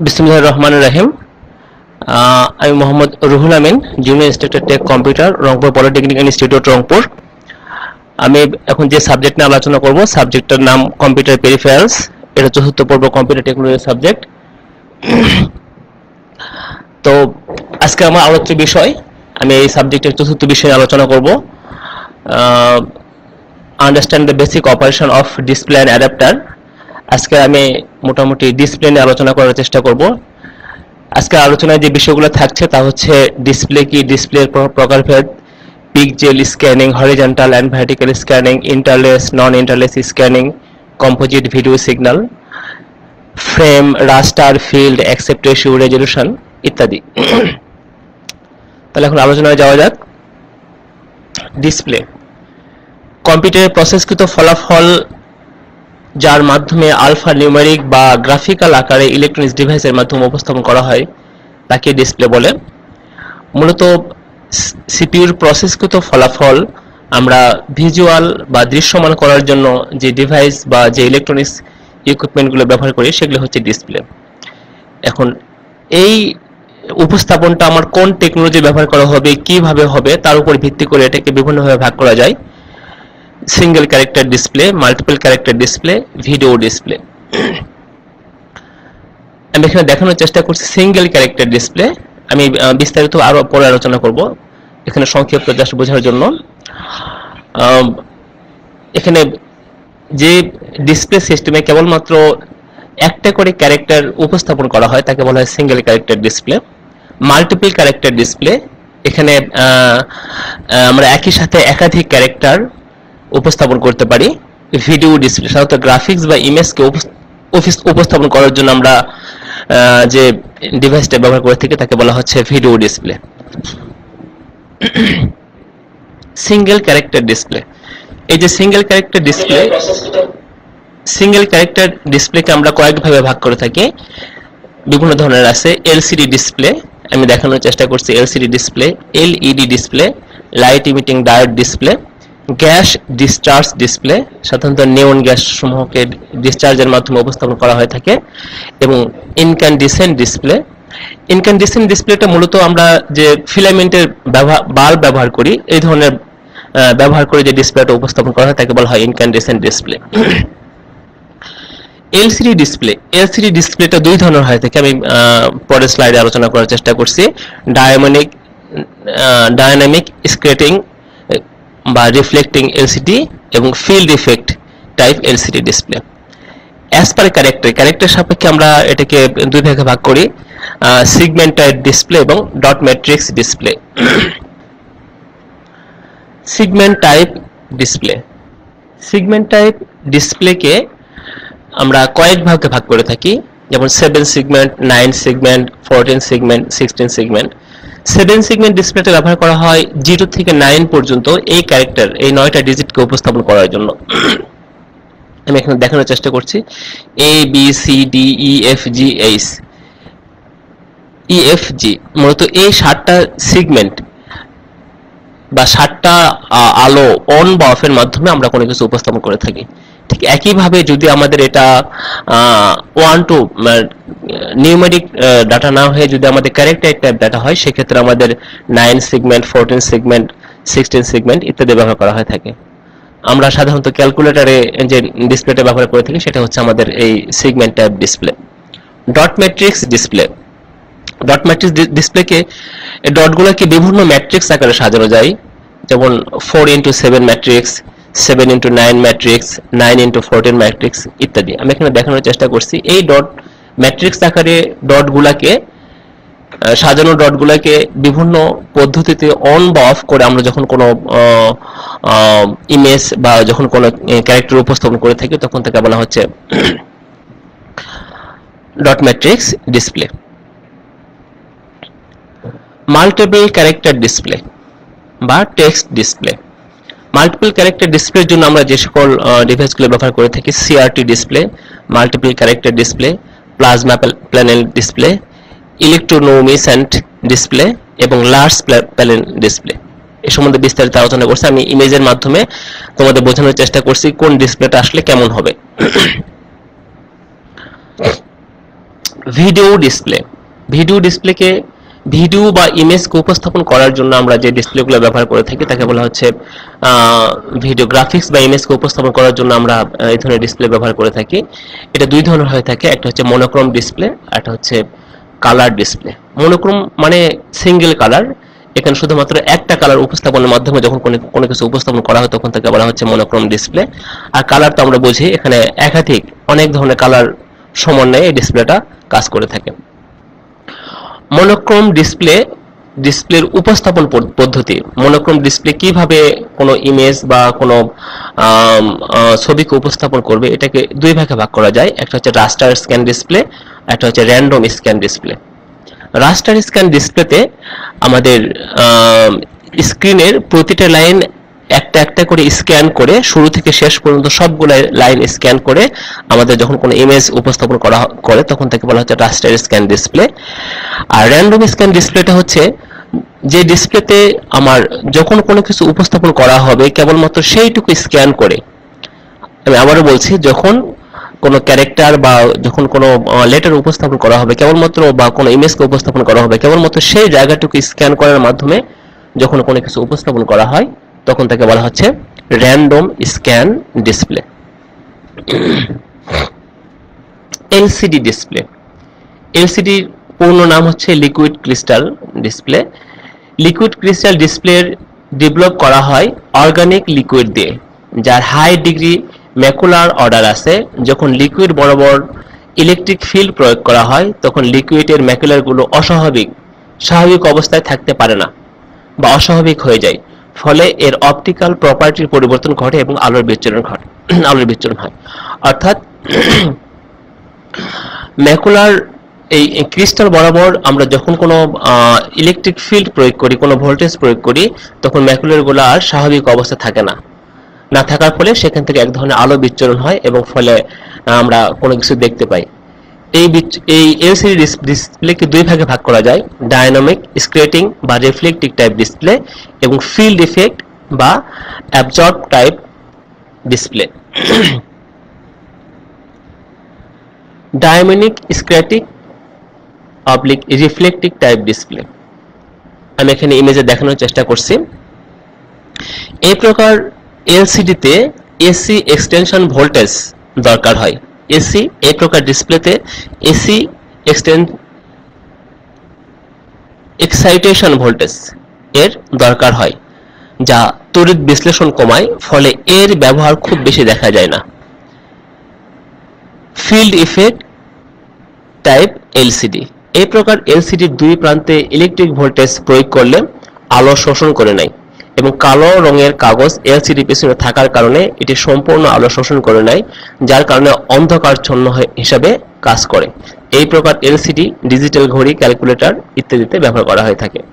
বিসমিল্লাহির রহমানির রহিম। আমি Mohammad Ruhul Amin, junior instructor tech computer, Rangpur polytechnic institute Rangpur. আমি এখন যে সাবজেক্ট নিয়ে আলোচনা করব, সাবজেক্টটার নাম কম্পিউটার পেরিফেরালস। এটা চতুর্থ পর্ব কম্পিউটার টেকনোলজি সাবজেক্ট। তো আজকে আমার আলোচ্য বিষয়, আমি এই সাবজেক্টের চতুর্থ বিষয়ে আলোচনা করব, understand the basic operation of display and adapter. আজকে আমি মোটামুটি ডিসপ্লে নিয়ে আলোচনা করার চেষ্টা করব। আজকে আলোচনায় যে বিষয়গুলো থাকছে তা হচ্ছে ডিসপ্লে কি, ডিসপ্লের প্রকারভেদ, pixel scanning, horizontal and vertical scanning, interlace non interlace scanning, composite video signal, frame, raster, field, aspect ratio, resolution ইত্যাদি। তাহলে এখন আলোচনায় যাওয়া যাক। ডিসপ্লে কম্পিউটারে প্রসেসকৃত ফলাফল যার মাধ্যমে আলফা নিউমেরিক বা গ্রাফিক্যাল আকারে ইলেকট্রনিক্স ডিভাইসের মাধ্যমে উপস্থাপন করা হয় তাকে ডিসপ্লে বলে। মূলত সিপিইউর প্রসেসকৃত ফলাফল আমরা ভিজুয়াল বা দৃশ্যমান করার জন্য যে ডিভাইস বা যে ইলেকট্রনিক্স ইকুইপমেন্টগুলো ব্যবহার করি সেগুলো হচ্ছে ডিসপ্লে। এখন এই উপস্থাপনটা আমার কোন টেকনোলজি ব্যবহার করা হবে, কিভাবে হবে, তার উপর ভিত্তি করে এটাকে বিভিন্নভাবে ভাগ করা যায়। Single character display, multiple character display, video display. আমি এখানে দেখানোর চেষ্টা করছি সিঙ্গেল ক্যারেক্টার ডিসপ্লে। আমি বিস্তারিত আরো পরে আলোচনা করব, এখানে সংক্ষিপ্ত জাস্ট বোঝার জন্য। এখানে যে ডিসপ্লে সিস্টেমে কেবলমাত্র একটা করে ক্যারেক্টার উপস্থাপন করা হয় তাকে বলা হয় single character display. Multiple character display, এখানে আমরা একই সাথে একাধিক ক্যারেক্টার উপস্থাপন করতে পারি। ভিডিও ডিসপ্লে, সাধারণত গ্রাফিক্স বা ইমেজকে উপস্থাপন করার জন্য আমরা যে ডিভাইসটা ব্যবহার করে থাকি তাকে বলা হচ্ছে video display. Single character display, এই যে সিঙ্গেল ক্যারেক্টার ডিসপ্লেকে আমরা কয়েকভাবে ভাগ করে থাকি, বিভিন্ন ধরনের আছে। এলসিডি ডিসপ্লে, আমি দেখানোর চেষ্টা করছি। LCD display, LED display, light emitting diode display, gas discharge display, সাধারণত নিয়ন গ্যাস সমূহকে ডিসচার্জের মাধ্যমে উপস্থাপন করা হয়ে থাকে, এবং ইনক্যান্ডিসেন্ট ডিসপ্লে। ইনক্যান্ডিসেন্ট ডিসপ্লেটা মূলত আমরা যে ফিলামেন্টের বাল্ব ব্যবহার করি, এই ধরনের ব্যবহার করে যে ডিসপ্লেটা উপস্থাপন করা হয় তাকে বলা হয় incandescent display. LCD display, LCD ডিসপ্লেটা দুই ধরনের হয়ে থাকে, আমি পরের স্লাইডে আলোচনা করার চেষ্টা করছি। ডায়নামিক স্ক্যাটারিং বা রিফ্লেক্টিং এলসিডি এবং field effect type LCD display. As per character সাপেক্ষে আমরা এটাকে দুই ভাগে ভাগ করি, সিগমেন্ট টাইপ ডিসপ্লে এবং dot matrix display. Segment type display, segment type ডিসপ্লেকে আমরা কয়েক ভাগে ভাগ করে থাকি, যেমন 7 segment, 9 segment, 14 segment, 16 segment. 7 segment ডিসপ্লেটা ব্যবহার করা হয় 0 থেকে 9 পর্যন্ত এই ক্যারেক্টার, এই 9টা ডিজিটকে উপস্থাপন করার জন্য। আমি এখানে দেখানোর চেষ্টা করছি। A B C D E F G H, E F G, মূলত এই 7টা সেগমেন্ট বা 7টা আলো অন বা অফের মাধ্যমে আমরা কোনো কিছু উপস্থাপন করে থাকি। ঠিক একইভাবে যদি আমাদের এটা 1 টু নিউমেরিক ডাটা না হয়ে যদি আমাদের ক্যারেক্টার টাইপ ডাটা হয়, সেক্ষেত্রে আমাদের 9 সেগমেন্ট, 14 সেগমেন্ট, 16 সেগমেন্ট ইত্যাদি ব্যবহার করা হয়ে থাকে। আমরা সাধারণত ক্যালকুলেটরে যে ডিসপ্লেটা ব্যবহার করে থাকি সেটা হচ্ছে আমাদের এই segment type display. Dot matrix display, dot matrix ডিসপ্লেকে, ডটগুলোকে বিভিন্ন ম্যাট্রিক্স আকারে সাজানো যায়, যেমন 4x7 matrix, 7x9 matrix, 9x14 matrix ইত্যাদি। আমি এখানে দেখানোর চেষ্টা করছি। এই ডট ম্যাট্রিক্স আকারে ডটগুলোকে সাজানো, ডটগুলোকে বিভিন্ন পদ্ধতিতে অন বা অফ করে আমরা যখন কোনো ইমেজ বা যখন কোনো ক্যারেক্টার উপস্থাপন করে থাকি তখন তাকে বলা হচ্ছে dot matrix display. Multiple character display বা টেক্সট ডিসপ্লে। মাল্টিপল ক্যারেক্টার ডিসপ্লের জন্য আমরা যে সকল ডিভাইসগুলো ব্যবহার করে থাকি, CRT display, multiple character display, plasma panel display, electroluminescent display এবং লার্জ প্যানেল ডিসপ্লে। এই সম্বন্ধে বিস্তারিত আলোচনা করছি। আমি ইমেজের মাধ্যমে তোমাদের বোঝানোর চেষ্টা করছি কোন ডিসপ্লেটা আসলে কেমন হবে। ভিডিও ডিসপ্লে, ভিডিও ডিসপ্লেকে ভিডিও বা ইমেজকে উপস্থাপন করার জন্য আমরা যে ডিসপ্লেগুলো ব্যবহার করে থাকি তাকে বলা হচ্ছে ভিডিও গ্রাফিক্স, বা ইমেজকে উপস্থাপন করার জন্য আমরা এই ধরনের ডিসপ্লে ব্যবহার করে থাকি। এটা দুই ধরনের হয়ে থাকে, একটা হচ্ছে মনোক্রোম ডিসপ্লে, একটা হচ্ছে কালার ডিসপ্লে। মনোক্রোম মানে সিঙ্গেল কালার, এখানে শুধুমাত্র একটা কালার উপস্থাপনের মাধ্যমে যখন কোনো কিছু উপস্থাপন করা হয় তখন তাকে বলা হচ্ছে মনোক্রোম ডিসপ্লে। আর কালার তো আমরা বুঝি এখানে একাধিক অনেক ধরনের কালার সমন্বয়ে এই ডিসপ্লেটা কাজ করে থাকে। মনোক্রোম ডিসপ্লে, ডিসপ্লের উপস্থাপন পদ্ধতি। মনোক্রোম ডিসপ্লে কিভাবে কোনো ইমেজ বা কোনো ছবিকে উপস্থাপন করবে এটাকে দুই ভাগে ভাগ করা যায়, একটা হচ্ছে রাস্টার স্ক্যান ডিসপ্লে, একটা হচ্ছে random scan display. Raster scan ডিসপ্লেতে আমাদের স্ক্রিনের প্রতিটা লাইন একটা একটা করে স্ক্যান করে শুরু থেকে শেষ পর্যন্ত সবগুলো লাইন স্ক্যান করে আমাদের যখন কোনো ইমেজ উপস্থাপন করা করে তখন তাকে বলা হচ্ছে রাস্টার স্ক্যান ডিসপ্লে। আর র্যান্ডম স্ক্যান ডিসপ্লেটা হচ্ছে যে ডিসপ্লেতে আমার যখন কোনো কিছু উপস্থাপন করা হবে কেবলমাত্র সেইটুকু স্ক্যান করে, আমি আবারও বলছি, যখন কোনো ক্যারেক্টার বা যখন কোনো লেটার উপস্থাপন করা হবে কেবলমাত্র, বা কোনো ইমেজকে উপস্থাপন করা হবে কেবলমাত্র সেই জায়গাটুকু স্ক্যান করার মাধ্যমে যখন কোনো কিছু উপস্থাপন করা হয় তখন তাকে বলা হচ্ছে random scan display. LCD display, এলসিডির পূর্ণ নাম হচ্ছে liquid crystal display. Liquid crystal ডিসপ্লের ডেভেলপ করা হয় অর্গানিক লিকুইড দিয়ে, যার হাই ডিগ্রি ম্যাকুলার অর্ডার আছে। যখন লিকুইড বরাবর ইলেকট্রিক ফিল্ড প্রয়োগ করা হয় তখন লিকুইডের ম্যাকুলারগুলো স্বাভাবিক অবস্থায় থাকতে পারে না বা অস্বাভাবিক হয়ে যায়, ফলে এর অপটিক্যাল প্রপার্টির পরিবর্তন ঘটে এবং আলোর বিচ্ছুরণ হয়। অর্থাৎ ম্যাকুলার এই ক্রিস্টাল বরাবর আমরা যখন কোনো ইলেকট্রিক ফিল্ড প্রয়োগ করি, কোনো ভোল্টেজ প্রয়োগ করি, তখন ম্যাকুলারগুলো আর স্বাভাবিক অবস্থায় থাকে না। না থাকার ফলে সেখান থেকে এক ধরনের আলো বিচ্ছুরণ হয় এবং ফলে আমরা কোনো কিছু দেখতে পাই। এই এলসিডি ডিসপ্লেকে দুই ভাগে ভাগ করা যায়, ডায়নামিক স্ক্যাটারিং বা রিফ্লেক্টিভ টাইপ ডিসপ্লে এবং ফিল্ড ইফেক্ট বা absorb type display. Dynamic scattering oblique reflective type display, আমি এখানে ইমেজে দেখানোর চেষ্টা করছি। এই প্রকার এলসিডিতে এসি এক্সটেনশন ভোল্টেজ দরকার হয়। এসি, এই প্রকার ডিসপ্লেতে এসি এক্সাইটেশন ভোল্টেজ এর দরকার হয়, যা তড়িৎ বিশ্লেষণ কমায়, ফলে এর ব্যবহার খুব বেশি দেখা যায় না। ফিল্ড ইফেক্ট টাইপ এলসিডি, এই প্রকার এলসিডির দুই প্রান্তে ইলেকট্রিক ভোল্টেজ প্রয়োগ করলে আলো শোষণ করে নেয় এবং কালো রঙের কাগজ এলসিডি পিছনে থাকার কারণে এটি সম্পূর্ণ আলো শোষণ করে নেয়, যার কারণে অন্ধকারচ্ছন্ন হিসাবে কাজ করে। এই প্রকার এলসিডি ডিজিটাল ঘড়ি, ক্যালকুলেটর ইত্যাদিতে ব্যবহার করা হয়ে থাকে।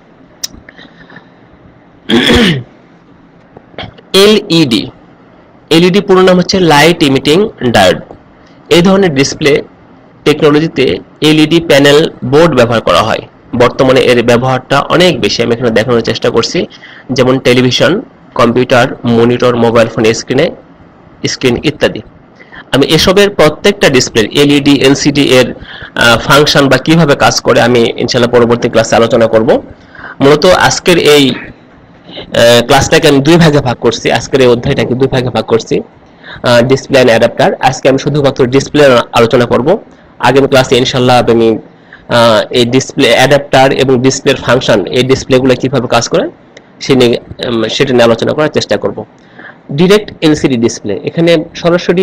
এলইডি, এলইডি পুরো নাম হচ্ছে লাইট ইমিটিং ডায়োড। এই ধরনের ডিসপ্লে টেকনোলজিতে এলইডি প্যানেল বোর্ড ব্যবহার করা হয়। বর্তমানে এর ব্যবহারটা অনেক বেশি, আমি এখানে দেখানোর চেষ্টা করছি, যেমন television, computer, monitor, mobile phone screen ইত্যাদি। আমি এসবের প্রত্যেকটা ডিসপ্লে এলইডি এলসিডি এর ফাংশন বা কিভাবে কাজ করে আমি ইনশাআল্লাহ পরবর্তী ক্লাসে আলোচনা করব। মূলত আজকের এই ক্লাসটাকে আমি দুই ভাগে ভাগ করছি, আজকের এই অধ্যায়টাকে দুই ভাগে ভাগ করছি, ডিসপ্লে এন্ড অ্যাডাপ্টার। আজকে আমি শুধুমাত্র ডিসপ্লে আলোচনা করব। আগামী ক্লাসে ইনশাআল্লাহ আমি এই ডিসপ্লে অ্যাডাপ্টার এবং ডিসপ্লের ফাংশন, এই ডিসপ্লেগুলো কিভাবে কাজ করে সেটা নিয়ে আলোচনা করার চেষ্টা করব। ডিরেক্ট এলসিডি ডিসপ্লে, এখানে সরাসরি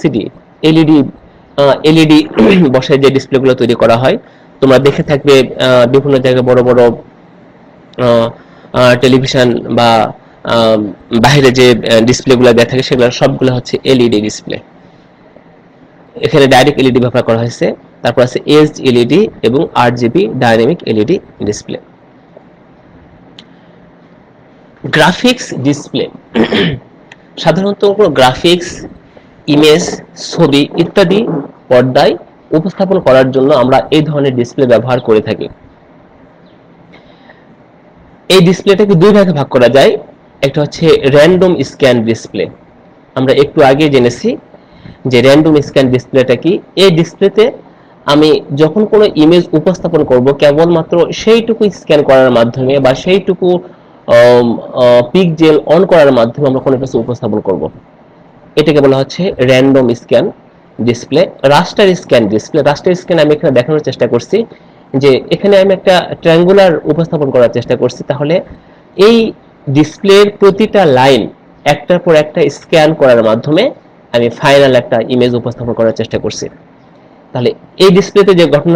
এলইডি বসে যে ডিসপ্লেগুলো তৈরি করা হয়, তোমরা দেখে থাকবে বিভিন্ন জায়গায় বড় বড় টেলিভিশন বা বাইরে যে ডিসপ্লেগুলো দেয়া থাকে সেগুলো সবগুলো হচ্ছে এলইডি ডিসপ্লে। এখানে ডাইরেক্ট এলইডি ব্যবহার করা হয়েছে, তারপর আছে এজড এলইডি এবং RGB dynamic LED display. Graphics display, সাধারণত কোনো গ্রাফিক্স, ইমেজ, ছবি ইত্যাদি পর্দায় উপস্থাপন করার জন্য আমরা এই ধরনের ডিসপ্লে ব্যবহার করে থাকি। এই ডিসপ্লেটাকে দুই ভাগে ভাগ করা যায়, একটা হচ্ছে র্যান্ডম স্ক্যান ডিসপ্লে। আমরা একটু আগে জেনেছি যে র্যান্ডম স্ক্যান ডিসপ্লেটা কি। এই ডিসপ্লেতে আমি যখন কোনো ইমেজ উপস্থাপন করব কেবলমাত্র সেইটুকু স্ক্যান করার মাধ্যমে বা সেইটুকু পিক্সেল অন করার মাধ্যমে আমরা কোনো কিছু উপস্থাপন করব, এটাকে বলা হচ্ছে random scan display. Raster scan display, raster scan আমি এখানে দেখানোর চেষ্টা করছি যে এখানে আমি একটা ট্রায়াঙ্গুলার উপস্থাপন করার চেষ্টা করছি, তাহলে এই ডিসপ্লের প্রতিটা লাইন একটার পর একটা স্ক্যান করার মাধ্যমে আমি ফাইনাল একটা ইমেজ উপস্থাপন করার চেষ্টা করছি। তাহলে এই ডিসপ্লেতে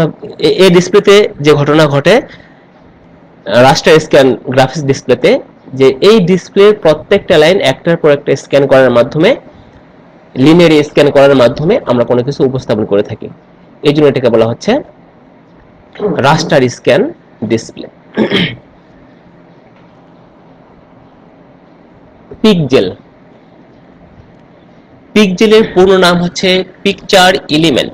যে ঘটনা ঘটে রাস্টার স্ক্যান গ্রাফিক্স ডিসপ্লেতে, যে এই ডিসপ্লের প্রত্যেকটা লাইন একটার পর একটা স্ক্যান করার মাধ্যমে, লিনিয়ারি স্ক্যান করার মাধ্যমে আমরা কোনো কিছু উপস্থাপন করে থাকি। এই জন্য এটাকে বলা হচ্ছে রাস্টার স্ক্যান ডিসপ্লে। পিক্সেল, পিক্সেলের পূর্ণ নাম হচ্ছে পিকচার এলিমেন্ট,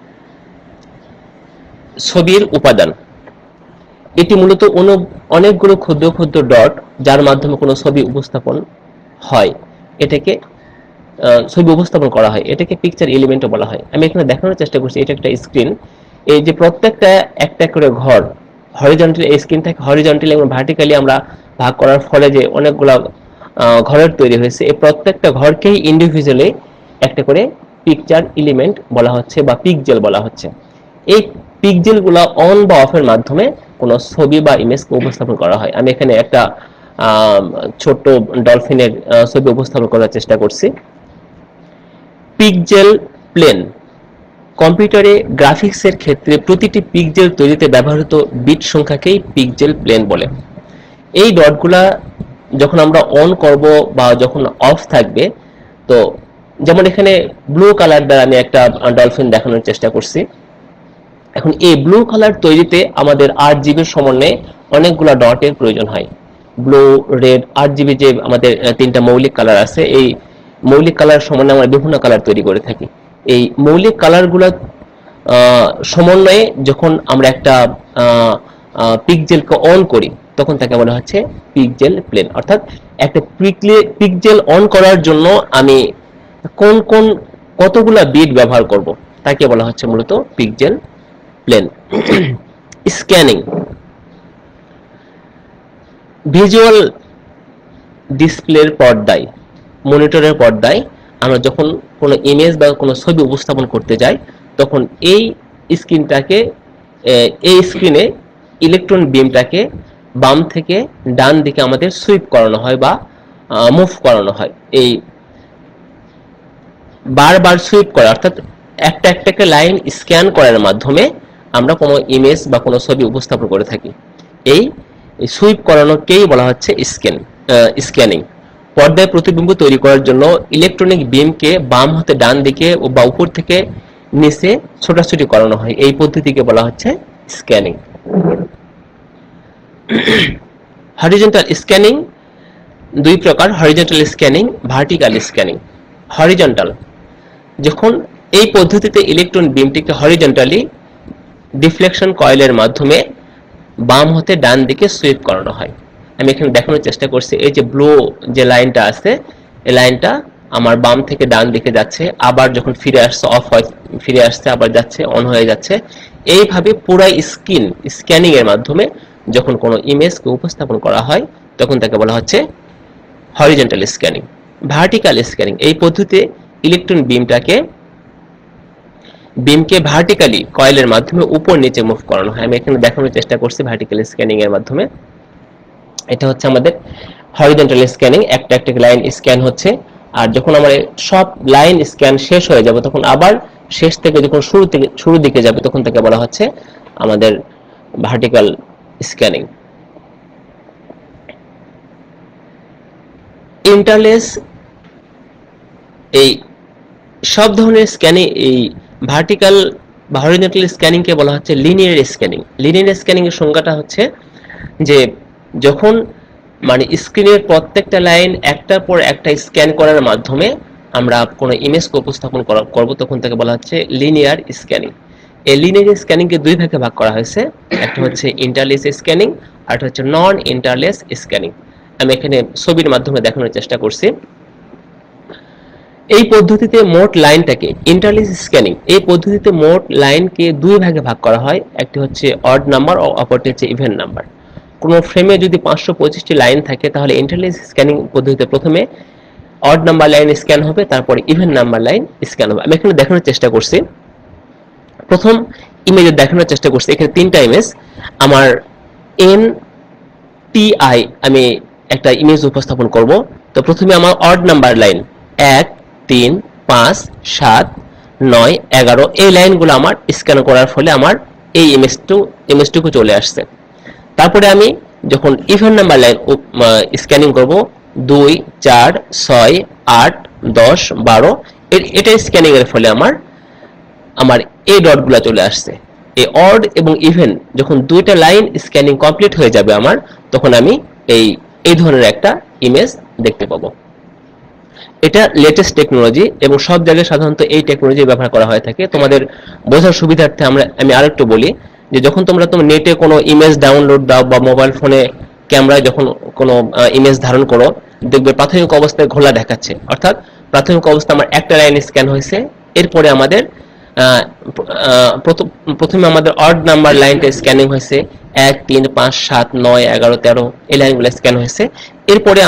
ছবির উপাদান। এটি মূলত অনেকগুলো ক্ষুদ্র ক্ষুদ্র ডট যার মাধ্যমে কোনো ছবি উপস্থাপন হয়, এটাকে ছবি উপস্থাপন করা হয়, এটাকে পিকচার এলিমেন্টও বলা হয়। আমি এখানে দেখানোর চেষ্টা করছি, এটা একটা স্ক্রিন, এই যে প্রত্যেকটা একটা করে ঘর হরিজন্টাল, এই স্ক্রিনটাকে হরিজন্টালি এবং ভার্টিক্যালি আমরা ভাগ করার ফলে যে অনেকগুলো ঘরের তৈরি হয়েছে, এই প্রত্যেকটা ঘরকেই ইন্ডিভিজুয়ালি একটা করে পিকচার এলিমেন্ট বলা হচ্ছে বা পিক্সেল বলা হচ্ছে। এই পিক্সেলগুলো অন বা অফের মাধ্যমে কোনো ছবি বা ইমেজকে উপস্থাপন করা হয়। আমি এখানে একটা ছোট ডলফিনের ছবি উপস্থাপন করার চেষ্টা করছি। পিক্সেল প্লেন, কম্পিউটারে গ্রাফিক্সের ক্ষেত্রে প্রতিটি পিক্সেল তৈরিতে ব্যবহৃত বিট সংখ্যাকেই পিক্সেল প্লেন বলে। এই ডটগুলা যখন আমরা অন করব বা যখন অফ থাকবে, তো যেমন এখানে ব্লু কালার দ্বারা আমি একটা ডলফিন দেখানোর চেষ্টা করছি। এখন এই ব্লু কালার তৈরিতে আমাদের RGB সমন্বয়ে অনেকগুলো ডটের প্রয়োজন হয়। ব্লু, রেড, RGB যে আমাদের তিনটা মৌলিক কালার আছে, এই মৌলিক কালার সমন্বয়ে আমরা বিভিন্ন কালার তৈরি করে থাকি। এই মৌলিক কালারগুলো সমন্বয়ে যখন আমরা একটা পিক্সেলকে অন করি তখন তাকে বলা হচ্ছে পিক্সেল প্লেন। অর্থাৎ একটা পিক্সেল অন করার জন্য আমি কতগুলা বিট ব্যবহার করব তাকে বলা হচ্ছে মূলত পিক্সেল প্লেন। স্ক্যানিং, ভিজুয়াল ডিসপ্লের পর্দায়, মনিটরের পর্দায় আমরা যখন কোনো ইমেজ বা কোনো ছবি উপস্থাপন করতে যাই তখন এই স্ক্রিনে ইলেকট্রন বিমটাকে বাম থেকে ডান দিকে আমাদের সুইপ করানো হয় বা মুভ করানো হয়। এই বারবার সুইপ করা অর্থাৎ একটা একটা লাইন স্ক্যান করার মাধ্যমে আমরা কোনো ইমেজ বা কোনো ছবি উপস্থাপন করে থাকি। এই সুইপ করানোকেই বলা হচ্ছে স্ক্যানিং। পর্দায় প্রতিবিম্ব তৈরি করার জন্য ইলেকট্রনিক বিমকে বাম হতে ডান দিকে বা উপর থেকে নিচে ছোটাছুটি করানো হয়, এই পদ্ধতিকে বলা হচ্ছে স্ক্যানিং। হরিজন্টাল স্ক্যানিং দুই প্রকার, horizontal scanning, vertical scanning. Horizontal, যখন এই পদ্ধতিতে ইলেকট্রন বিমটিকে হরিজন্টালি ডিফ্লেকশন কয়েলের মাধ্যমে বাম হতে ডান দিকে সুইপ করানো হয়। আমি এখানে দেখানোর চেষ্টা করছি, এই যে ব্লু যে লাইনটা আছে, এই লাইনটা আমার বাম থেকে ডান দিকে যাচ্ছে, আবার যখন ফিরে আসছে অফ হয়, ফিরে আসছে আবার যাচ্ছে, অন হয়ে যাচ্ছে। এইভাবে পুরো স্ক্যানিং এর মাধ্যমে যখন কোনো ইমেজকে উপস্থাপন করা হয় তখন তাকে বলা হচ্ছে হরিজন্টাল স্ক্যানিং। ভার্টিক্যাল স্ক্যানিং, এই পদ্ধতিতে ইলেকট্রন বিমকে ভার্টিক্যালি কয়েলের মাধ্যমে উপর নিচে মুভ করানো হয়। আমি এখানে দেখানোর চেষ্টা করছি ভার্টিক্যাল স্ক্যানিং এর মাধ্যমে। এটা হচ্ছে আমাদের হরিজন্টাল স্ক্যানিং, একটা একটা লাইন স্ক্যান হচ্ছে, আর যখন আমার সব লাইন স্ক্যান শেষ হয়ে যাবে তখন আবার শেষ থেকে যখন শুরু দিকে যাবে তখন তাকে বলা হচ্ছে আমাদের ভার্টিক্যাল স্ক্যানিং। ইন্টারলেস, এই সব ধরনের স্ক্যানিং, এই ভার্টিক্যাল বা হরিজন্টাল স্ক্যানিং কে বলা হচ্ছে লিনিয়ার স্ক্যানিং। লিনিয়ার স্ক্যানিং এর সংজ্ঞাটা হচ্ছে যে যখন মানে স্ক্রিনের প্রত্যেকটা লাইন একটার পর একটা স্ক্যান করার মাধ্যমে আমরা কোনো ইমেজকে উপস্থাপন করব তখন তাকে বলা হচ্ছে লিনিয়ার স্ক্যানিং। এই লিনিয়ার স্ক্যানিং কে দুই ভাগে ভাগ করা হয়েছে, একটা হচ্ছে ইন্টারলেস স্ক্যানিং আর একটা হচ্ছে নন ইন্টারলেস স্ক্যানিং। আমি এখানে ছবির মাধ্যমে দেখানোর চেষ্টা করছি। এই পদ্ধতিতে মোট লাইনটাকে ইন্টারলেস স্ক্যানিং, এই পদ্ধতিতে মোট লাইনকে দুই ভাগে ভাগ করা হয়, একটি হচ্ছে অড নাম্বার ও অপরটি হচ্ছে ইভেন নাম্বার। কোনো ফ্রেমে যদি 525টি লাইন থাকে তাহলে ইন্টারলেস স্ক্যানিং পদ্ধতিতে প্রথমে অড নাম্বার লাইন স্ক্যান হবে, তারপরে ইভেন নাম্বার লাইন স্ক্যান হবে। আমি এখানে দেখানোর চেষ্টা করছি, প্রথম ইমেজে দেখানোর চেষ্টা করছি। এখানে তিনটা ইমেজ, আমার এন টি আই আমি একটা ইমেজ উপস্থাপন করব। তো প্রথমে আমার অড নাম্বার লাইন 1 3 5 7 9 11 এই লাইনগুলো আমার স্ক্যান করার ফলে আমার এই ইমেজটুকু চলে আসছে। তারপরে আমি যখন ইভেন নাম্বার লাইন স্ক্যানিং করব 2 4 6 8 10 12 এটা স্ক্যানিং এর ফলে আমার এই ডটগুলো চলে আসছে। এই অড এবং ইভেন যখন দুইটা লাইন স্ক্যানিং কমপ্লিট হয়ে যাবে আমার, তখন আমি এই ধরনের একটা ইমেজ দেখতে পাবো। এটা লেটেস্ট টেকনোলজি এবং সব জায়গায় সাধারণত এই টেকনোলজি ব্যবহার করা হয়ে থাকে। তোমাদের বোঝার সুবিধার্থে আমি আরেকটু বলি যে যখন তোমরা নেটে কোনো ইমেজ ডাউনলোড দাও বা মোবাইল ফোনে ক্যামেরায় যখন কোনো ইমেজ ধারণ করো, দেখবে প্রাথমিক অবস্থায় ঘোলা দেখাচ্ছে, অর্থাৎ প্রাথমিক অবস্থায় আমার একটা লাইন স্ক্যান হয়েছে। এরপরে আমাদের প্রথমে আমাদের অড নাম্বার লাইনটা স্ক্যানিং হয়েছে, 1 3 5 7 9 11 13 এই লাইনগুলো স্ক্যান হয়েছে। এরপরে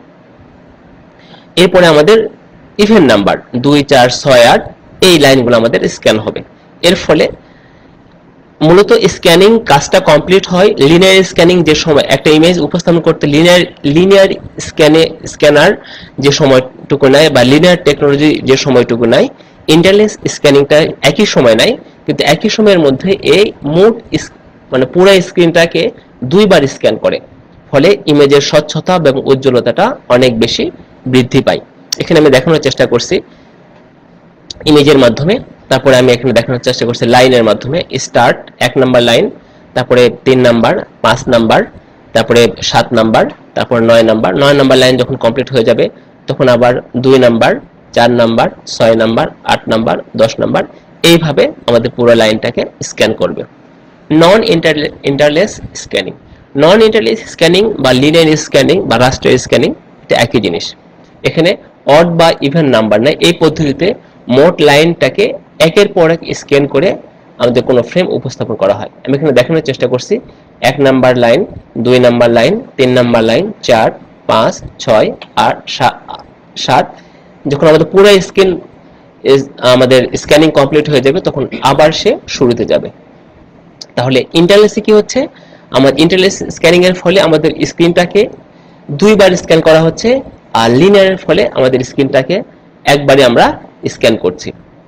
আমাদের ইভেন নাম্বার 2 4 6 8 এই লাইনগুলো আমাদের স্ক্যান হবে। এর ফলে মূলত স্ক্যানিং কাজটা কমপ্লিট হয়। লিনিয়ার স্ক্যানিং যে সময় একটা ইমেজ উপস্থাপন করতে লিনিয়ার স্ক্যানার যে সময়টুকু নেয় বা লিনিয়ার টেকনোলজি যে সময়টুকু নেয়, ইন্টারলেস স্ক্যানিংটা একই সময় নেয়, কিন্তু একই সময়ের মধ্যে এই মোট পুরো স্ক্রিনটাকে দুইবার স্ক্যান করে, ফলে ইমেজের স্বচ্ছতা এবং উজ্জ্বলতাটা অনেক বেশি বৃদ্ধি পায়। এখানে আমি দেখানোর চেষ্টা করছি ইমেজের মাধ্যমে, তারপরে আমি এখানে দেখানোর চেষ্টা করছি লাইনের মাধ্যমে। স্টার্ট 1 নাম্বার লাইন, তারপরে 3 নাম্বার, 5 নাম্বার, তারপরে 7 নাম্বার, তারপর 9 নাম্বার। 9 নাম্বার লাইন যখন কমপ্লিট হয়ে যাবে তখন আবার 2 number, 4 number, 6 number, 8 number, 10 number, এইভাবে আমাদের পুরো লাইনটাকে স্ক্যান করবে। Non interlace scanning, non interlace scanning বা লিনিয়ার স্ক্যানিং বা রাস্টার স্ক্যানিং এটা একই জিনিস। এখানে অড বা ইভেন নাম্বার নাই, এই পদ্ধতিতে মোট লাইনটাকে একের পর এক স্ক্যান করে আমাদের কোনো ফ্রেম উপস্থাপন করা হয়। আমি এখানে দেখানোর চেষ্টা করছি 1 number line, 2 number line, 3 number line, 4 5 6 8 7। যখন আমাদের পুরো স্ক্রিন আমাদের স্ক্যানিং কমপ্লিট হয়ে যাবে তখন আবার সে শুরুতে যাবে। তাহলে ইন্টারলেসে কি হচ্ছে, আমার ইন্টারলেস স্ক্যানিং এর ফলে আমাদের স্ক্রিনটাকে দুইবার স্ক্যান করা হচ্ছে, আর লিনিয়ারের ফলে আমাদের স্ক্রিনটাকে একবারে আমরা স্ক্যান করছি।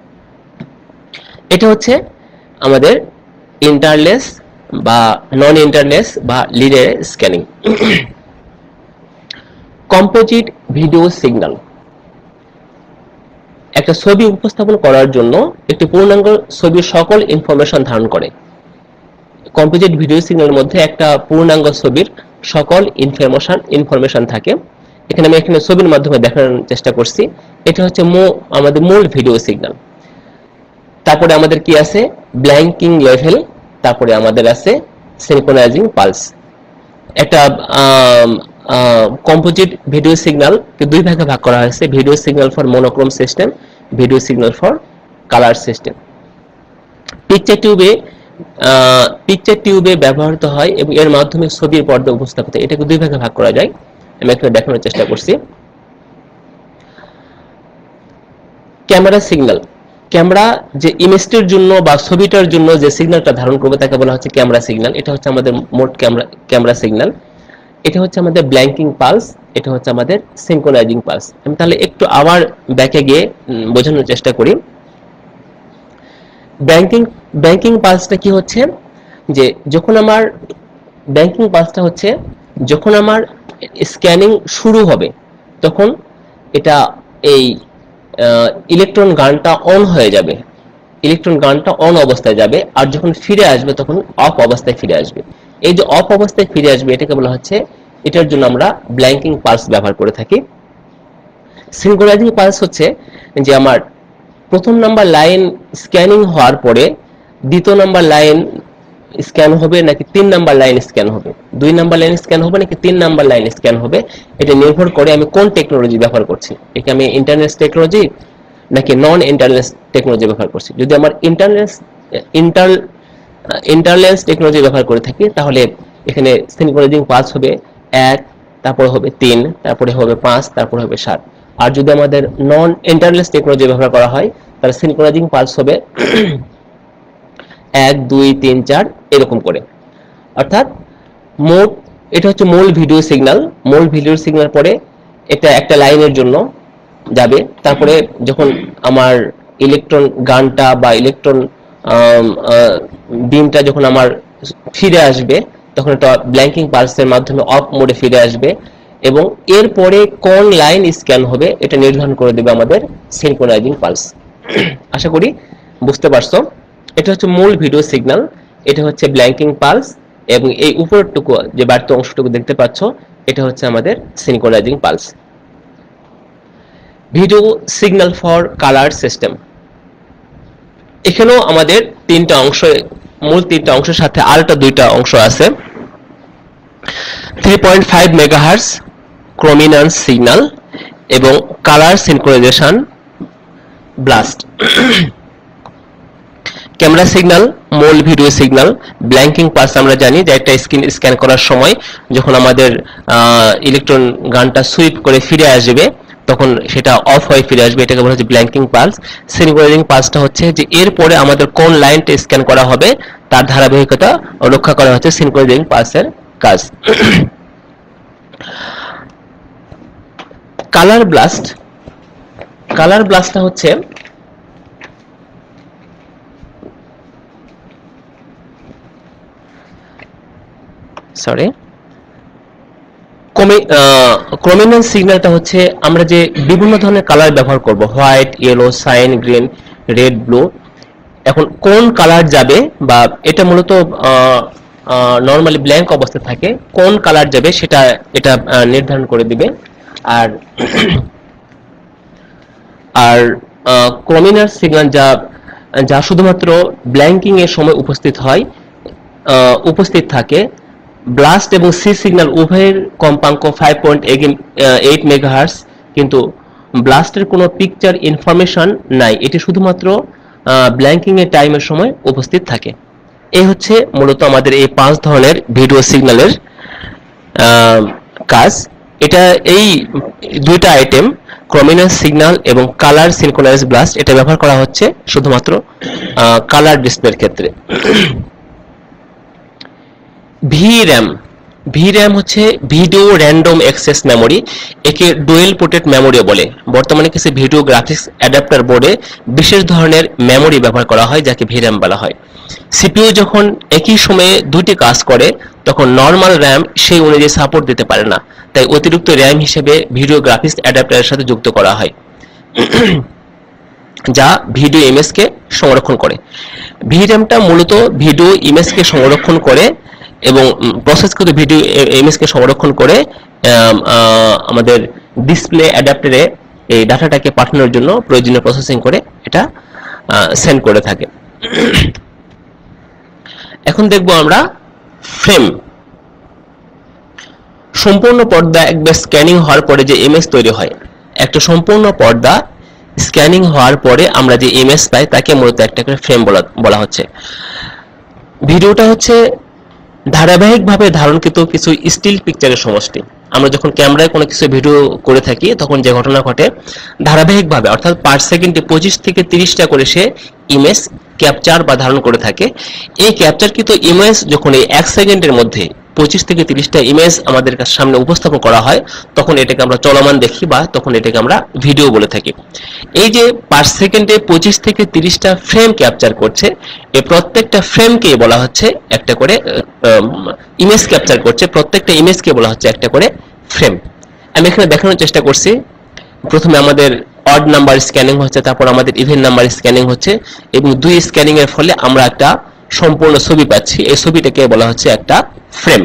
এটা হচ্ছে আমাদের ইন্টারলেস বা নন ইন্টারলেস বা linear scanning. Composite video signal, একটা ছবি উপস্থাপন করার জন্য একটি পূর্ণাঙ্গ ছবির সকল ইনফরমেশন ধারণ করে। কম্পোজিট ভিডিও সিগন্যালের মধ্যে একটা পূর্ণাঙ্গ ছবির সকল ইনফরমেশন থাকে। এখানে আমি ছবির মাধ্যমে দেখানোর চেষ্টা করছি। এটা হচ্ছে আমাদের মূল ভিডিও সিগন্যাল। তারপরে আমাদের কি আছে, ব্ল্যাঙ্কিং লেভেল, তারপরে আমাদের আছে সিনক্রোনাইজিং পালস। একটা কম্পোজিট ভিডিও সিগন্যাল কে দুই ভাগে ভাগ করা হয়েছে, video signal for monochrome system, video signal for colour system. Picture টিউবে ব্যবহৃত হয় এবং এর মাধ্যমে ছবির পর্দা উপস্থাপিত। এটাকে দুই ভাগে ভাগ করা যায়, আমি এখানে দেখানোর চেষ্টা করছি। ক্যামেরা সিগন্যাল, ক্যামেরা যে ইমেজটির জন্য বা ছবিটার জন্য যে সিগন্যালটা ধারণ করবে তাকে বলা হচ্ছে ক্যামেরা সিগন্যাল। এটা হচ্ছে আমাদের মোট ক্যামেরা সিগন্যাল। এটা হচ্ছে আমাদের ব্ল্যাঙ্কিং পালস, এটা হচ্ছে আমাদের সিনক্রোনাইজিং পালস। আমি তাহলে একটু আবার ব্যাকে গিয়ে বোঝানোর চেষ্টা করি। ব্যাঙ্কিং পালসটা কি হচ্ছে, যে যখন আমার ব্যাঙ্কিং পালসটা হচ্ছে যখন আমার স্ক্যানিং শুরু হবে তখন এটা এই ইলেকট্রন গানটা অন হয়ে যাবে, ইলেকট্রন গানটা অন অবস্থায় যাবে, আর যখন ফিরে আসবে তখন অফ অবস্থায় ফিরে আসবে। এই যে অফ অবস্থায় ফিরে আসবে এটাকে বলা হচ্ছে, এটার জন্য আমরা ব্ল্যাঙ্কিং পালস ব্যবহার করে থাকি। সিনক্রোনাইজিং পালস হচ্ছে যে আমার প্রথম নাম্বার লাইন স্ক্যানিং হওয়ার পরে দ্বিতীয় নাম্বার লাইন স্ক্যান হবে নাকি 3 নাম্বার লাইন স্ক্যান হবে, 2 নাম্বার লাইন স্ক্যান হবে নাকি 3 নাম্বার লাইন স্ক্যান হবে, এটা নির্ভর করে আমি কোন টেকনোলজি ব্যবহার করছি। এটা আমি ইন্টারনেট টেকনোলজি নাকি নন ইন্টারলেন্স টেকনোলজি ব্যবহার করছি। যদি আমার ইন্টারলেন্স টেকনোলজি ব্যবহার করে থাকি তাহলে এখানে সিনক্রোনাইজিং পালস হবে 1, তারপরে হবে 3, তারপরে হবে 5, তারপরে হবে 7। আর যদি আমাদের নন ইন্টারলেন্স টেকনোলজি ব্যবহার করা হয় তাহলে সিনক্রোনাইজিং পালস হবে 1, 2, 3, 4 এরকম করে। অর্থাৎ মোট এটা হচ্ছে মূল ভিডিও সিগন্যাল। মূল ভিডিও সিগন্যাল পরে এটা একটা লাইনের জন্য যাবে, তারপরে যখন আমার ইলেকট্রন গানটা বা ইলেকট্রন বিমটা যখন আমার ফিরে আসবে তখন এটা ব্ল্যাঙ্কিং পালসের মাধ্যমে অফ মোডে ফিরে আসবে এবং এরপরে কোন লাইন স্ক্যান হবে এটা নির্ধারণ করে দেবে আমাদের সিনক্রোনাইজিং পালস। আশা করি বুঝতে পারছো। এটা হচ্ছে মূল ভিডিও সিগন্যাল, এটা হচ্ছে ব্ল্যাঙ্কিং পালস এবং এই উপরেরটুকু যে বাড়তি অংশটুকু দেখতে পাচ্ছ এটা হচ্ছে আমাদের synchronising pulse. Video signal for colour system, এখানেও আমাদের তিনটা অংশ, মূল তিনটা অংশের সাথে আরেকটা দুইটা অংশ আছে। 3.5 মেগাহার্টজ ক্রোমিনেন্স সিগন্যাল এবং colour synchronisation blast. Camera signal, মূল ভিডিও সিগন্যাল, ব্ল্যাঙ্কিং পালস আমরা জানি যে একটা স্ক্যান করার সময় যখন আমাদের ইলেকট্রন গানটা সুইপ করে ফিরে আসবে তখন সেটা অফ হয়ে ফিরে আসবে, এটাকে বলা হচ্ছে ব্ল্যাঙ্কিং পালস। সিনক্রোনাইজিং পালসটা হচ্ছে যে এরপরে আমাদের কোন লাইনটা স্ক্যান করা হবে তার ধারাবাহিকতা রক্ষা করা হচ্ছে সিনক্রোনাইজিং পালসের কাজ। কালার ব্লাস্ট, কালার ব্লাস্টটা হচ্ছে ক্রোমিনেন্স সিগন্যালটা হচ্ছে আমরা যে বিভিন্ন ধরনের কালার ব্যবহার করব, white, yellow, cyan, green, red, blue. এখন কোন কালার যাবে বা এটা মূলত নরমালি ব্ল্যাঙ্ক অবস্থায় থাকে, কোন কালার যাবে সেটা এটা নির্ধারণ করে দিবে। আর আর ক্রোমিনেন্স সিগন্যাল যা শুধুমাত্র ব্ল্যাঙ্কিং এর সময় উপস্থিত থাকে, ব্লাস্ট এবং সি সিগন্যাল উভয়ের কম্পাঙ্ক 5.8 মেগাহার্টজ, কিন্তু ব্লাস্টের কোনো পিকচার ইনফরমেশন নাই, এটি শুধুমাত্র ব্ল্যাঙ্কিং এর টাইমের সময় উপস্থিত থাকে। এই হচ্ছে মূলত আমাদের এই 5 ধরনের ভিডিও সিগন্যালের কাজ। এটা এই দুইটা আইটেম ক্রোমিনেন্স সিগন্যাল এবং কালার সিনক্রোনাইজ ব্লাস্ট এটা ব্যবহার করা হচ্ছে শুধুমাত্র কালার ডিসপ্লের ক্ষেত্রে। ভির‍্যাম, ভির‍্যাম হচ্ছে ভিডিও র্যান্ডম অ্যাক্সেস মেমোরি, একে ডুয়েল পোর্টেড মেমোরিও বলে। বর্তমানে কিছু ভিডিও গ্রাফিক্স অ্যাডাপ্টার বোর্ডে বিশেষ ধরনের মেমোরি ব্যবহার করা হয় যাকে ভির‍্যাম বলা হয়। সিপিইউ যখন একই সময়ে দুটি কাজ করে তখন নরমাল র্যাম সেই অনুযায়ী সাপোর্ট দিতে পারে না, তাই অতিরিক্ত র্যাম হিসেবে ভিডিও গ্রাফিক্স অ্যাডাপ্টারের সাথে যুক্ত করা হয় যা ভিডিও ইমেজকে সংরক্ষণ করে। ভির‍্যামটা মূলত ভিডিও ইমেজকে সংরক্ষণ করে এবং প্রসেসকৃত ভিডিও ইমেজকে সংরক্ষণ করে আমাদের ডিসপ্লে অ্যাডাপ্টারে এই ডাটাটাকে পাঠানোর জন্য প্রয়োজনীয় প্রসেসিং করে এটা সেন্ড করে থাকে। এখন দেখব আমরা ফ্রেম। সম্পূর্ণ পর্দা একবার স্ক্যানিং হওয়ার পরে যে ইমেজ তৈরি হয়, একটা সম্পূর্ণ পর্দা স্ক্যানিং হওয়ার পরে আমরা যে ইমেজ পাই তাকে মূলত একটা করে ফ্রেম বলা হচ্ছে। ভিডিওটা হচ্ছে ধারাবাহিকভাবে ধারণকৃত কিছু স্টিল পিকচারের সমষ্টি। আমরা যখন ক্যামেরায় কোনো কিছু ভিডিও করে থাকি তখন যে ঘটনা ঘটে, ধারাবাহিকভাবে অর্থাৎ পার সেকেন্ডে 25 থেকে 30টা করে সে ইমেজ ক্যাপচার বা ধারণ করে থাকে। এই ক্যাপচারকৃত ইমেজ যখন এই 1 সেকেন্ডের মধ্যে 25 থেকে 30টা ইমেজ আমাদের সামনে উপস্থাপন করা হয় তখন এটাকে আমরা চলমান দেখি বা তখন এটাকে আমরা ভিডিও বলে থাকি। এই যে পার সেকেন্ডে 25 থেকে 30টা ফ্রেম ক্যাপচার করছে, এই প্রত্যেকটা ফ্রেমকে বলা হচ্ছে একটা করে ইমেজ ক্যাপচার করছে, প্রত্যেকটা ইমেজকে বলা হচ্ছে একটা করে ফ্রেম। আমি এখানে দেখানোর চেষ্টা করছি, প্রথমে আমাদের অড নাম্বার স্ক্যানিং হচ্ছে, তারপর আমাদের ইভেন নাম্বার স্ক্যানিং হচ্ছে এবং দুই স্ক্যানিং এর ফলে আমরা একটা সম্পূর্ণ ছবি পাচ্ছি। এই ছবিটাকে বলা হচ্ছে একটা ফ্রেম।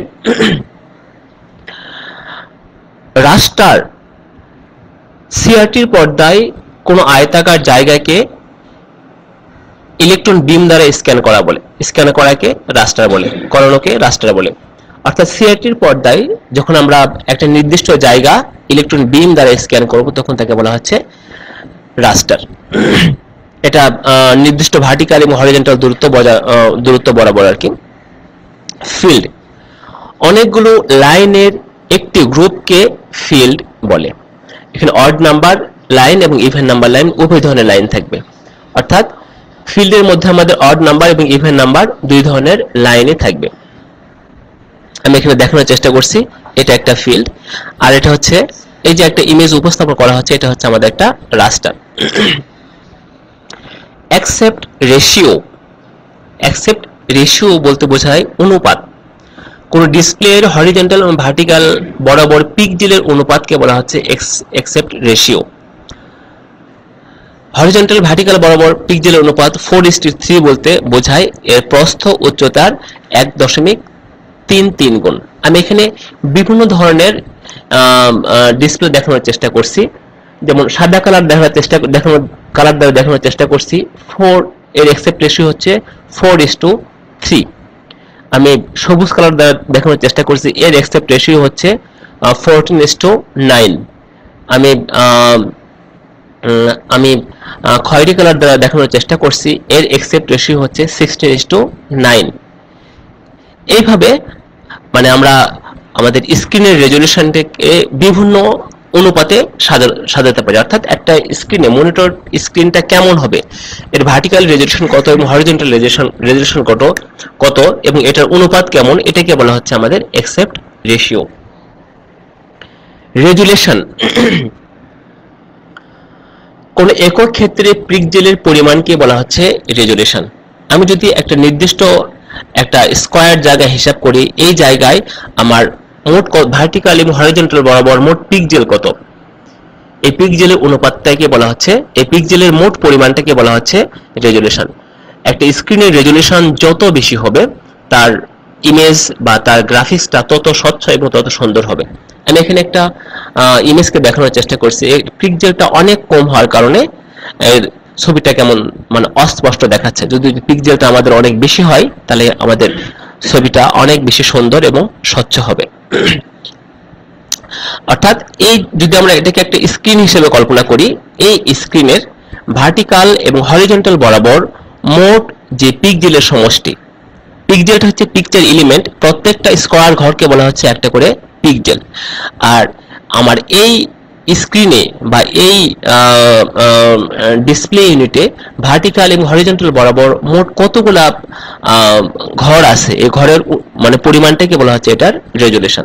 রাস্টার, সিআরটির পর্দায় কোনো আয়তাকার জায়গাকে ইলেকট্রন বিম দ্বারা স্ক্যান করাকে রাস্টার বলে, করানোকে রাস্টার বলে। অর্থাৎ সিআরটির পর্দায় যখন আমরা একটা নির্দিষ্ট জায়গা ইলেকট্রন বিম দ্বারা স্ক্যান করব তখন তাকে বলা হচ্ছে রাস্টার। এটা নির্দিষ্ট ভার্টিক্যাল এবং হরিজন্টাল দূরত্ব বরাবর আর কি। ফিল্ড, অনেকগুলো লাইনের একটি গ্রুপকে ফিল্ড বলে। এখানে অড নাম্বার লাইন এবং ইভেন নাম্বার লাইন উভয় ধরনের লাইন থাকবে, অর্থাৎ ফিল্ডের মধ্যে আমাদের অড নাম্বার এবং ইভেন নাম্বার দুই ধরনের লাইনে থাকবে। আমি এখানে দেখানোর চেষ্টা করছি, এটা একটা ফিল্ড, আর এটা হচ্ছে এই যে একটা ইমেজ উপস্থাপন করা হচ্ছে, এটা হচ্ছে আমাদের একটা raster. Accept ratio, accept ratio বলতে বোঝায় অনুপাত। কোন ডিসপ্লের হরিজন্টাল এবং ভার্টিক্যাল বরাবর পিক্সেলের অনুপাতকে বলা হচ্ছে অ্যাকসেপ্ট রেশিও। হরিজন্টাল ভার্টিক্যাল বরাবর পিক্সেলের অনুপাত 4:3 বলতে বোঝায় এর প্রস্থ উচ্চতার 1.33 গুণ। আমি এখানে বিভিন্ন ধরনের ডিসপ্লে দেখানোর চেষ্টা করছি, যেমন সাদা কালার দেখানোর চেষ্টা করছি। 4 এর অ্যাকসেপ্ট রেশিও হচ্ছে 4:3। আমি সবুজ কালার দেখানোর চেষ্টা করছি, এর অ্যাকসেপ্ট রেশিও হচ্ছে 14:9। আমি খয়েরি কালার দ্বারা দেখানোর চেষ্টা করছি, এর অ্যাকসেপ্ট রেশিও হচ্ছে 16:9। এইভাবে মানে আমরা আমাদের স্ক্রিনের রেজলিউশনটাকে বিভিন্ন অনুপাতে সাজাতে পারি, অর্থাৎ একটা স্ক্রিনে মনিটর স্ক্রিনটা কেমন হবে, এর ভার্টিক্যাল রেজলিউশন কত এবং হরিজন্টাল রেজলিউশন কত এবং এটার অনুপাত কেমন, এটাকে বলা হচ্ছে আমাদের অ্যাকসেপ্ট রেশিও। রেজুলেশন, কোন একক ক্ষেত্রে পিক্সেলের পরিমাণকে বলা হচ্ছে রেজুলেশন। আমি যদি একটা নির্দিষ্ট একটা স্কয়ার জায়গা হিসাব করি, এই জায়গায় আমার মোট ভার্টিক্যাল এবং হরিজন্টাল বরাবর মোট পিক্সেল কত, এই পিক্সেলের অনুপাতটাকে বলা হচ্ছে, এই পিক্সেলের মোট পরিমাণটাকে বলা হচ্ছে রেজুলেশন। একটা স্ক্রিনের রেজুলেশন যত বেশি হবে, তার ইমেজ বা তার গ্রাফিক্সটা তত স্বচ্ছ এবং তত সুন্দর হবে। আমি এখানে একটা ইমেজকে দেখানোর চেষ্টা করছি, এই পিক্সেলটা অনেক কম হওয়ার কারণে এর ছবিটা কেমন মানে অস্পষ্ট দেখাচ্ছে। যদি পিক্সেলটা আমাদের অনেক বেশি হয়, তাহলে আমাদের ছবিটা অনেক বেশি সুন্দর এবং স্বচ্ছ হবে। অর্থাৎ এই যদি আমরা এটাকে একটা স্ক্রিন হিসেবে কল্পনা করি, এই স্ক্রিনের ভার্টিক্যাল এবং হরিজন্টাল বরাবর মোট যে পিক্সেলের সমষ্টি, পিক্সেলটা হচ্ছে পিকচার এলিমেন্ট, প্রত্যেকটা স্কয়ার ঘরকে বলা হচ্ছে একটা করে পিক্সেল। আর আমার এই স্ক্রিনে বা এই ডিসপ্লে ইউনিটে ভার্টিক্যাল এবং হরিজন্টাল বরাবর মোট কতগুলা ঘর আছে, এই ঘরের মানে পরিমাণটাকে বলা হচ্ছে এটার রেজুলেশন।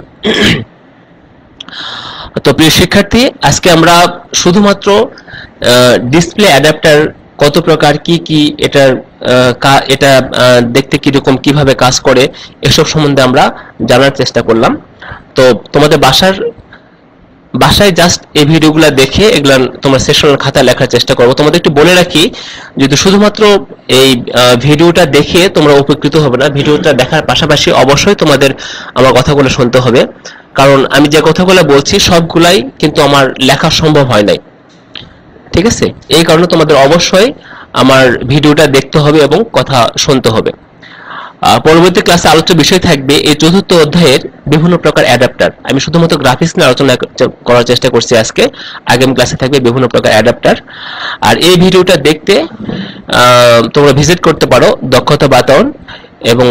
তো প্রিয় শিক্ষার্থী, আজকে আমরা শুধুমাত্র ডিসপ্লে অ্যাডাপ্টার কত প্রকার, কি এটা দেখতে কিরকম, কিভাবে কাজ করে, এসব সম্বন্ধে আমরা জানার চেষ্টা করলাম। তো তোমাদের বাসায় জাস্ট এই ভিডিওগুলো দেখে এগুলা তোমার সেশনের খাতায় লেখার চেষ্টা করবো। তোমাদের একটু বলে রাখি, যদি শুধুমাত্র এই ভিডিওটা দেখে তোমরা উপকৃত হবে না, ভিডিওটা দেখার পাশাপাশি অবশ্যই তোমাদের আমার কথাগুলো শুনতে হবে, কারণ আমি যে কথাগুলো বলছি সবগুলাই কিন্তু আমার লেখা সম্ভব হয় নাই, ঠিক আছে? এই কারণে তোমাদের অবশ্যই আমার ভিডিওটা দেখতে হবে এবং কথা শুনতে হবে। পরবর্তী ক্লাসে আলোচ্য বিষয় থাকবে এই চতুর্থ অধ্যায়ের বিভিন্ন প্রকার অ্যাডাপ্টার। আমি শুধুমাত্র গ্রাফিক্স নিয়ে আলোচনা করার চেষ্টা করছি আজকে, আগামী ক্লাসে থাকবে বিভিন্ন প্রকার অ্যাডাপ্টার। আর এই ভিডিওটা দেখতে তোমরা ভিজিট করতে পারো দক্ষতা বাতায়ন এবং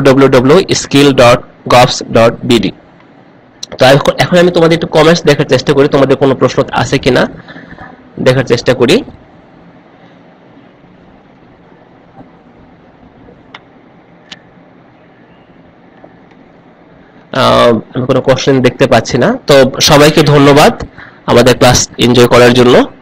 www.skill.govs.bd। তো এখন আমি তোমাদের একটু কমেন্টস দেখার চেষ্টা করি, তোমাদের কোনো প্রশ্ন আছে কিনা দেখার চেষ্টা করি। আমি কোনো কোশ্চেন দেখতে পাচ্ছি না। তো সবাইকে ধন্যবাদ আমাদের ক্লাস এনজয় করার জন্য।